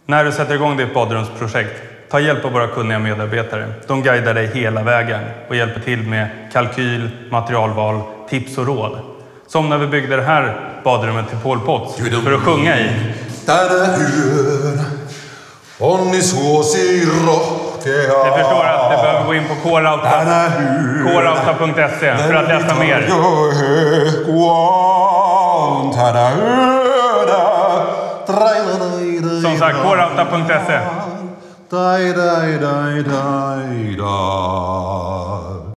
När du sätter igång ditt badrumsprojekt, ta hjälp av våra kunniga medarbetare. De guidar dig hela vägen och hjälper till med kalkyl, materialval, tips och råd. Som när vi byggde det här badrummet till Pol Pot för att sjunga i. Jag förstår att du behöver gå in på kårauta.se för att läsa mer. Som sagt, kårauta.se.